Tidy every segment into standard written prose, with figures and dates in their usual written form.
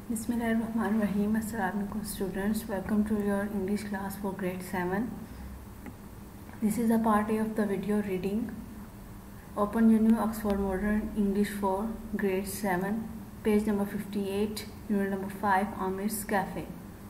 Bismillahirrahmanirrahim. Assalamualaikum students. Welcome to your English class for grade 7. This is a part A of the video reading. Open your new Oxford Modern English for grade 7, page number 58, unit number 5, Amir's Cafe.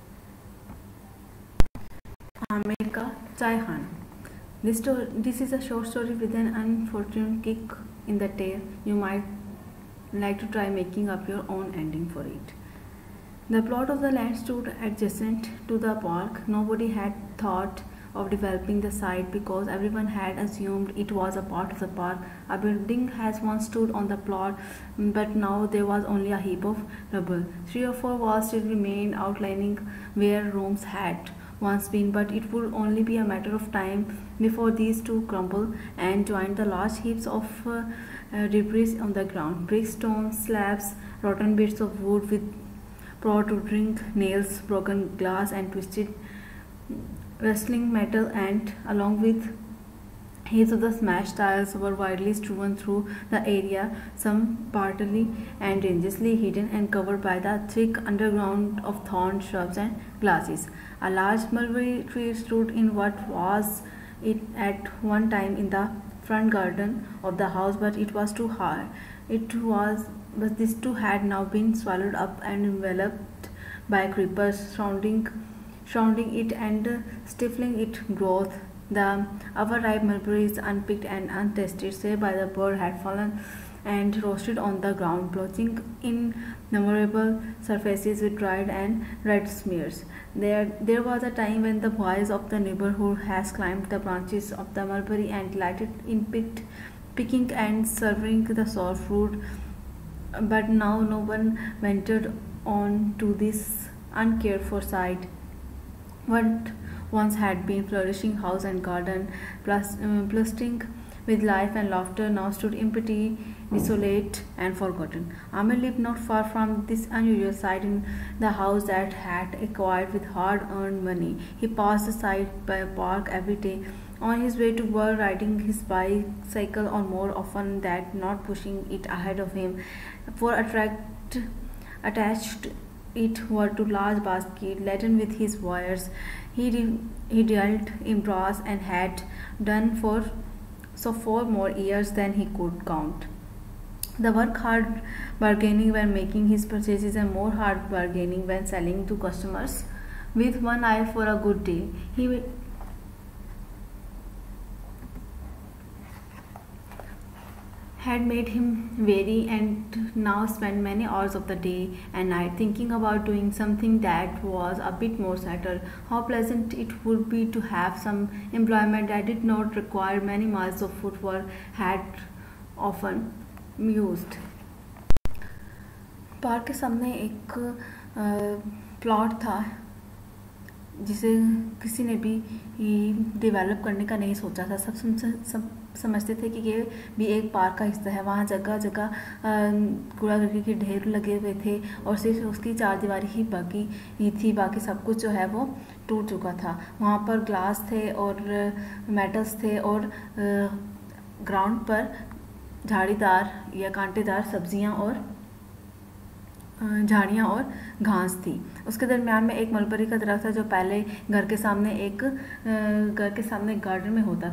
Amir ka chai khana. This is a short story with an unfortunate kick in the tail. You might like to try making up your own ending for it. The plot of the land stood adjacent to the park. Nobody had thought of developing the site because everyone had assumed it was a part of the park. A building has once stood on the plot, but now there was only a heap of rubble. 3 or 4 walls still remained outlining where rooms had once been, but it would only be a matter of time before these two crumble and join the large heaps of debris on the ground. Bricks, stones, slabs, rotten bits of wood with protruding nails, broken glass and twisted rustling metal, and along with heaps of the smashed tiles were widely strewn through the area, some partly and dangerously hidden and covered by the thick underground of thorn shrubs and grasses. A large mulberry tree stood in what was it at one time in the front garden of the house, but it was too high. But this too had now been swallowed up and enveloped by creepers, surrounding it and stifling its growth. The overripe mulberries, unpicked and untested, save by the bird, had fallen and roasted on the ground, blotching innumerable surfaces with dried and red smears. There was a time when the boys of the neighborhood had climbed the branches of the mulberry and delighted in picking and serving the sour fruit, but now no one ventured on to this uncared for site. What once had been flourishing house and garden, bustling with life and laughter, now stood empty, desolate, and forgotten. Amir lived not far from this unusual sight in the house that had acquired with hard-earned money. He passed the site by a park every day, on his way to work, riding his bicycle, or more often that not, pushing it ahead of him, for attached it were to large basket laden with his wares. He dealt in brass and had done for 4 more years than he could count. The work hard bargaining when making his purchases, and more hard bargaining when selling to customers, with one eye for a good deal. He had made him weary, and now spent many hours of the day and night thinking about doing something that was a bit more settled. How pleasant it would be to have some employment that did not require many miles of footwork, had often mused. Park के सामने एक plot था जिसे किसी ने भी develop करने का नहीं सोचा था। सब समझते थे कि ये भी एक पार्क का हिस्सा है। वहाँ जगह जगह कूड़ा करकट के ढेर लगे हुए थे और सिर्फ उसकी चारदीवारी ही बाकी थी, बाकी सब कुछ जो है वो टूट चुका था। वहाँ पर ग्लास थे और मेटल्स थे और ग्राउंड पर झाड़ीदार या कांटेदार सब्जियाँ और झाड़ियाँ और घास थी। उसके दरमियान में एक मलबरी का दरख्त था जो पहले घर के सामने गार्डन में होता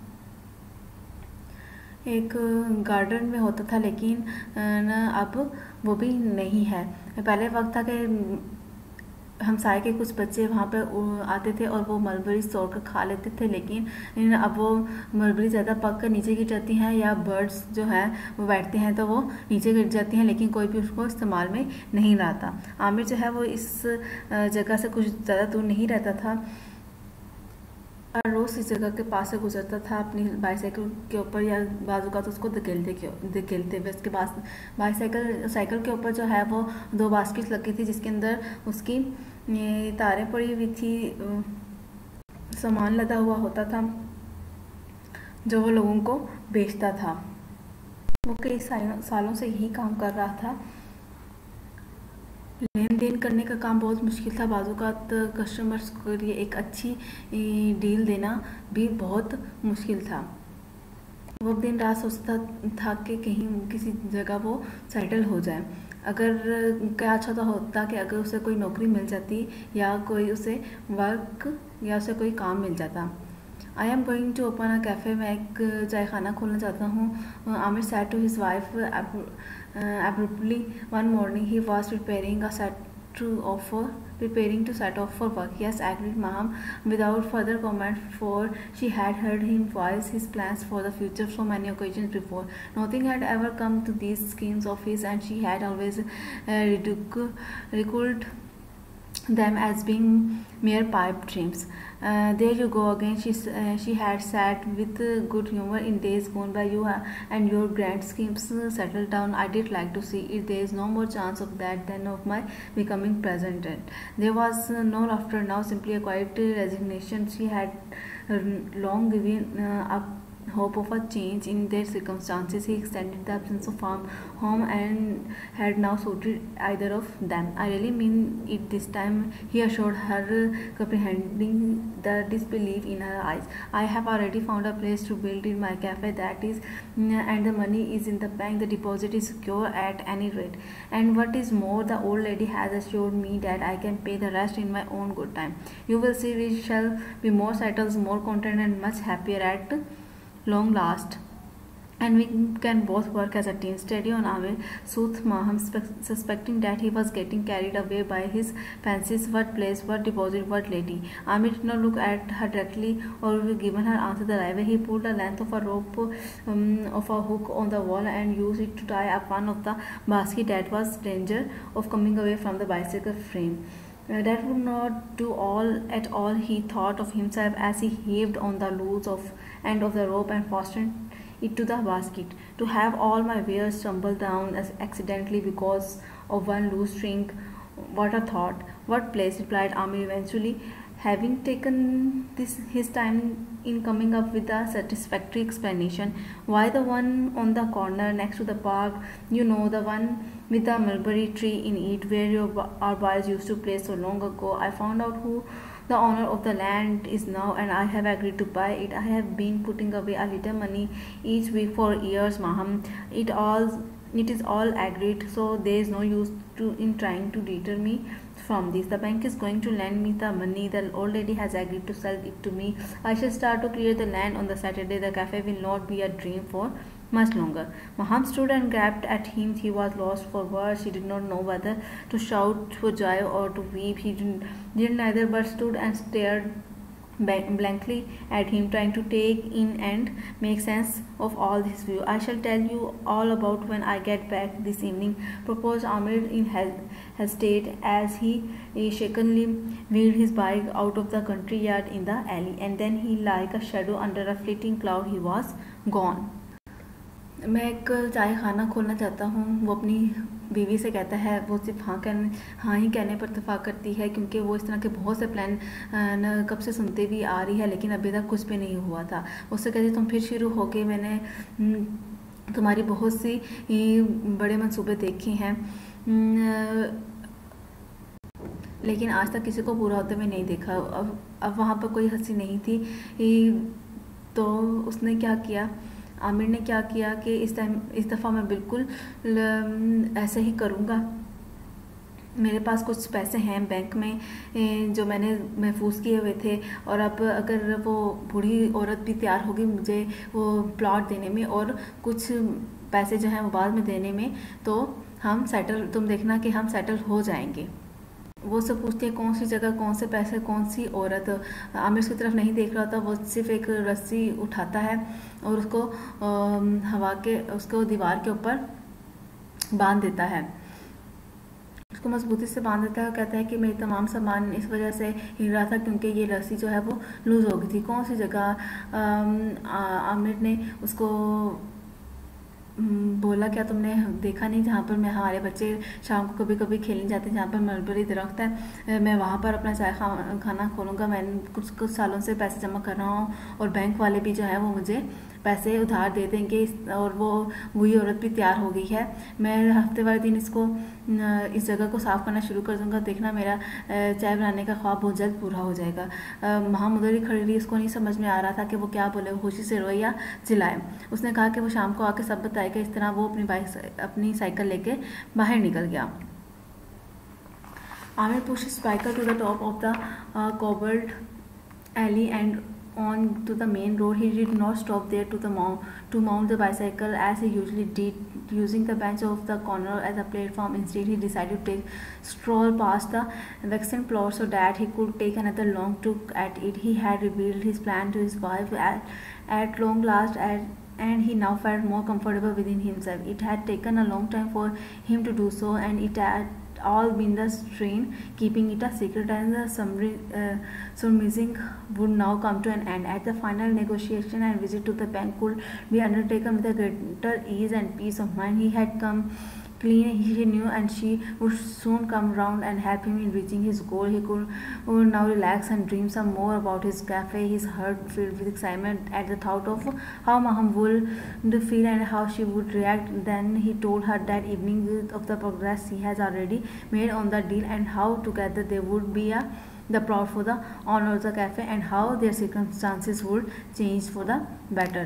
था, लेकिन अब वो भी नहीं है। पहले वक्त था कि हमसाए के कुछ बच्चे वहाँ पर आते थे और वो मलबरी तोड़ कर खा लेते थे, लेकिन अब वो मलबरी ज़्यादा पक कर नीचे गिर जाती हैं या बर्ड्स जो है वो बैठते हैं तो वो नीचे गिर जाती हैं, लेकिन कोई भी उसको इस्तेमाल में नहीं लाता। आमिर जो है वो इस जगह से कुछ ज़्यादा दूर नहीं रहता था और रोज़ इस जगह के पास से गुजरता था अपनी बाईसाइकिल के ऊपर, या बाजू का तो उसको धकेलते हुए। उसके पास साइकिल के ऊपर जो है वो 2 बास्केट लगी थी जिसके अंदर उसकी तारें पड़ी हुई थी, सामान लदा हुआ होता था जो वो लोगों को बेचता था। वो कई सालों से यही काम कर रहा था। लेन देन करने का काम बहुत मुश्किल था। बाजू का कस्टमर्स के लिए एक अच्छी डील देना भी बहुत मुश्किल था। वो दिन रात सोचता था कि कहीं किसी जगह वो सेटल हो जाए। अगर क्या अच्छा तो होता कि अगर उसे कोई नौकरी मिल जाती या कोई उसे वर्क या उसे कोई काम मिल जाता। I am going to open a cafe, मैं एक चाय खाना खोलना चाहता हूँ। Aamir said to his wife abruptly one morning. He was preparing to set off for work. Yes, agreed Maham, without further comment, for she had heard him voice his plans for the future so many occasions before. Nothing had ever come to these schemes of his, and she had always ridiculed them as being mere pipe dreams. There you go again, she had said with good humor. In days gone by, you and your grand schemes settled down. I did like to see it. There is no more chance of that than of my becoming president. There was no laughter now, simply a quiet resignation. She had long given up hope of a change in their circumstances. He extended the absence of home and had now suited either of them. I really mean it this time, he assured her, comprehending the disbelief in her eyes. I have already found a place to build in my cafe, that is, and the money is in the bank. The deposit is secure at any rate, and what is more, the old lady has assured me that I can pay the rest in my own good time. You will see, we shall be more settled, more content, and much happier at long last, and we can both work as a team. Steady on, Amir, soothed Maham, suspecting that he was getting carried away by his fancies. What place, what deposit, what lady? Amir did not look at her directly, or given her answer the right way. He pulled a length of a rope of a hook on the wall and used it to tie up one of the basket that was danger of coming away from the bicycle frame. That would not do at all, he thought of himself as he heaved on the loose end of the rope and fastened it to the basket. To have all my wares tumble down accidentally because of one loose string, what a thought! What place, replied Amir eventually, having taken his time in coming up with a satisfactory explanation. Why, the one on the corner next to the park, you know, the one with the mulberry tree in it, where our boys used to play so long ago. I found out who the owner of the land is now, and I have agreed to buy it. I have been putting away a little money each week for years, Maham. It is all agreed, so there is no use in trying to deter me from this. The bank is going to lend me the money. The old lady has agreed to sell it to me. I shall start to clear the land on the Saturday. The cafe will not be a dream for much longer. Maham stood and gaped at him. He was lost for words. He did not know whether to shout for joy or to weep. He did neither, but stood and stared blankly at him, trying to take in and make sense of all this view. I shall tell you all about when I get back this evening, proposed Amir in haste, as he shakenly wheeled his bike out of the country yard in the alley, and then he, like a shadow under a fleeting cloud, he was gone. मैं एक चाय खाना खोलना चाहता हूँ, वो अपनी बीवी से कहता है। वो सिर्फ हाँ ही कहने पर इत्तेफाक करती है, क्योंकि वो इस तरह के बहुत से प्लान कब से सुनते भी आ रही है, लेकिन अभी तक कुछ भी नहीं हुआ था। उससे कहती, तुम फिर शुरू हो गए। मैंने तुम्हारी बहुत सी बड़े मंसूबे देखे हैं, लेकिन आज तक किसी को पूरा होते हुए नहीं देखा। अब वहाँ पर कोई हंसी नहीं थी, तो उसने क्या किया, आमिर ने क्या किया कि इस दफ़ा मैं बिल्कुल ऐसे ही करूँगा। मेरे पास कुछ पैसे हैं बैंक में जो मैंने महफूज किए हुए थे, और अब अगर वो बूढ़ी औरत भी तैयार होगी मुझे वो प्लॉट देने में और कुछ पैसे जो हैं वो बाद में देने में, तो तुम देखना कि हम सेटल हो जाएंगे। वो सब पूछती है, कौन सी जगह, कौन से पैसे, कौन सी औरत। आमिर उसकी तरफ नहीं देख रहा था। वो सिर्फ एक रस्सी उठाता है और उसको दीवार के ऊपर बांध देता है, उसको मजबूती से बांध देता है। कहता है कि मेरी तमाम सामान इस वजह से हिल रहा था क्योंकि ये रस्सी जो है वो लूज़ हो गई थी। कौन सी जगह? आमिर ने उसको बोला, क्या तुमने देखा नहीं जहाँ पर हमारे बच्चे शाम को कभी कभी खेलने जाते हैं, जहाँ पर मलबरी दरख्त है, मैं वहाँ पर अपना चाय खाना खोलूँगा। मैं कुछ सालों से पैसे जमा कर रहा हूँ और बैंक वाले भी जो है वो मुझे पैसे उधार दे देंगे और वो वही औरत भी तैयार हो गई है। मैं हफ्ते वाले दिन इसको इस जगह को साफ़ करना शुरू कर दूँगा, देखना मेरा चाय बनाने का ख्वाब बहुत जल्द पूरा हो जाएगा। हम उधर ही खड़ी रही, उसको नहीं समझ में आ रहा था कि वो क्या बोले, वो खुशी से रोए या चिल्लाए। उसने कहा कि वो शाम को आके सब बताएगा। इस तरह वो अपनी साइकिल लेके बाहर निकल गया। Amir pushed his bicycle to the top of the cobbled alley and on to the main road. He did not stop there to mount the bicycle as he usually did, using the bench of the corner as a platform. Instead, he decided to stroll past the vacant plot so that he could take another long look at it. He had revealed his plan to his wife at long last, and he now felt more comfortable within himself. It had taken a long time for him to do so, and it had all been the strain keeping it a secret, and the surmising would now come to an end. At the final negotiation and visit to the bank could be undertaken with a greater ease and peace of mind. He had come clean, he knew, and she would soon come round and help him in reaching his goal. He could now relax and dream some more about his cafe, his heart filled with excitement at the thought of how Maham would feel and how she would react. Then he told her that evening of the progress he has already made on the deal, and how together they would be the proud for the honor of the cafe, and how their circumstances would change for the better.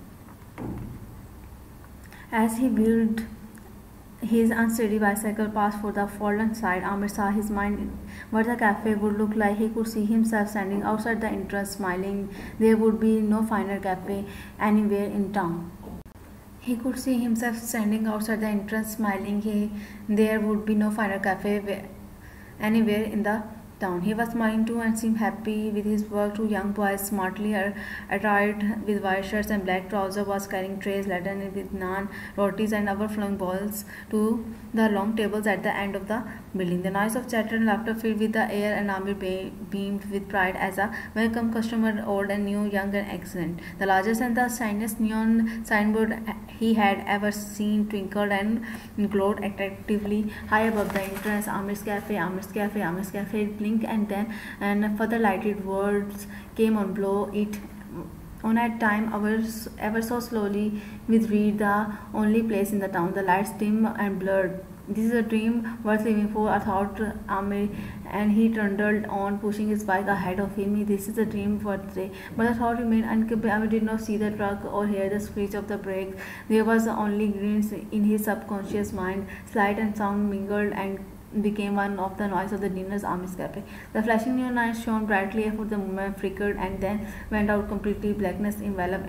As he wheeled his unsteady bicycle passed for the fallen side, Amir saw his mind what the cafe would look like. He could see himself standing outside the entrance smiling. There would be no finer cafe anywhere in town. He could see himself standing outside the entrance smiling. There would be no finer cafe anywhere in the town. He was smiling too and seemed happy with his work. Two young boys, smartly attired with white shirts and black trousers, was carrying trays laden with naan, rotis and overflowing bowls to the long tables at the end of the building. The noise of chatter and laughter filled with the air, and Amir beamed with pride as a welcome customer, old and new, young and excellent. The largest and the shiniest neon signboard he had ever seen twinkled and glowed attractively high above the entrance. Amir's Cafe, Amir's Cafe, Amir's Cafe. It blinked, and then further lighted words came on below it on at time ever so slowly, with Reed the only place in the town. The lights dim and blurred. This is a dream worth living for, I thought Amir, and he trundled on, pushing his bike ahead of him. This is a dream worth it. But the thought remained uncomplete. Amir did not see the truck or hear the screech of the brakes. There was only grins in his subconscious mind. Sight and sound mingled and became one of the noise of the dinner's Amir's Cafe. The flashing neon lights shone brightly for the moment, flickered, and then went out completely. Blackness enveloped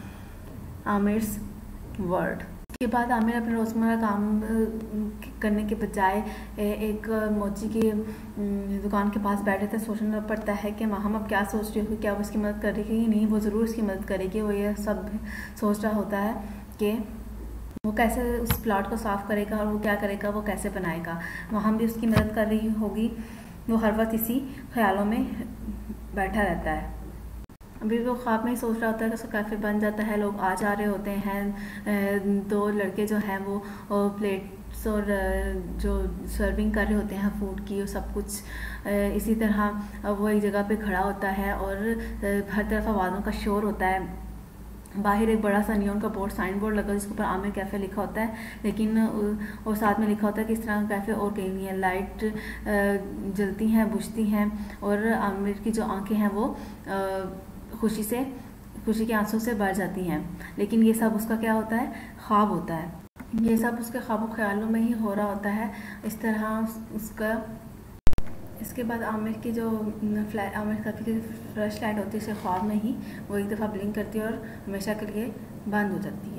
Amir's world. के बाद आमिर अपने रोज़मर्रा काम करने के बजाय एक मोची की दुकान के पास बैठे थे। सोचना पड़ता है कि हम अब क्या सोच रही होगी, क्या वो इसकी मदद करेगी कि नहीं। वो ज़रूर इसकी मदद करेगी। वो ये सब सोच रहा होता है कि वो कैसे उस प्लॉट को साफ़ करेगा और वो क्या करेगा, वो कैसे बनाएगा। हम भी उसकी मदद कर रही होगी। वो हर वक्त इसी ख्यालों में बैठा रहता है। अभी वो ख्वाब में ही सोच रहा होता है कि उसका कैफ़े बन जाता है, लोग आ जा रहे होते हैं। दो लड़के जो हैं वो प्लेट्स और जो सर्विंग कर रहे होते हैं फूड की, वो सब कुछ इसी तरह वो एक जगह पे खड़ा होता है और हर तरफ आवाज़ों का शोर होता है। बाहर एक बड़ा सा नियॉन का बोर्ड, साइन बोर्ड लगा जिसके ऊपर आमिर कैफ़े लिखा होता है, लेकिन और साथ में लिखा होता है कि इस तरह का कैफ़े और कहीं नहीं है। लाइट जलती हैं, बुझती हैं, और आमिर की जो आंखें हैं वो खुशी के आंसू से भर जाती हैं। लेकिन ये सब उसका क्या होता है, ख्वाब होता है। ये सब उसके ख्वाब ख्यालों में ही हो रहा होता है। इस तरह उसका इसके बाद आमिर की जो आमिर कैफ़े की फ्लैश लाइट होती है, उसे ख्वाब में ही वो एक दफ़ा ब्लिंक करती है और हमेशा के लिए बंद हो जाती है।